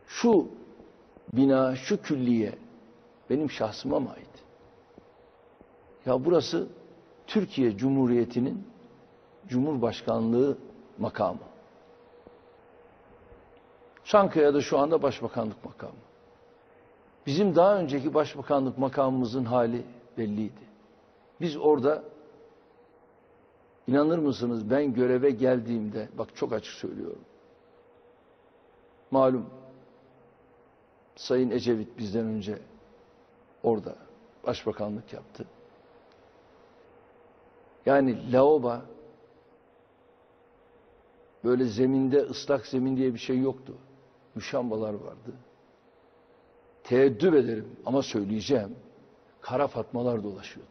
Şu bina, şu külliye benim şahsıma mı ait? Ya burası Türkiye Cumhuriyeti'nin Cumhurbaşkanlığı makamı. Çankaya'da şu anda başbakanlık makamı. Bizim daha önceki başbakanlık makamımızın hali belliydi. Biz orada, inanır mısınız, ben göreve geldiğimde, bak çok açık söylüyorum. Malum Sayın Ecevit bizden önce orada başbakanlık yaptı. Yani laoba, böyle zeminde, ıslak zemin diye bir şey yoktu. Müşambalar vardı. Teeddüp ederim ama söyleyeceğim. Kara fatmalar dolaşıyordu.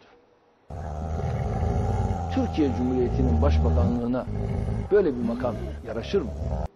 Türkiye Cumhuriyeti'nin başbakanlığına böyle bir makam yaraşır mı?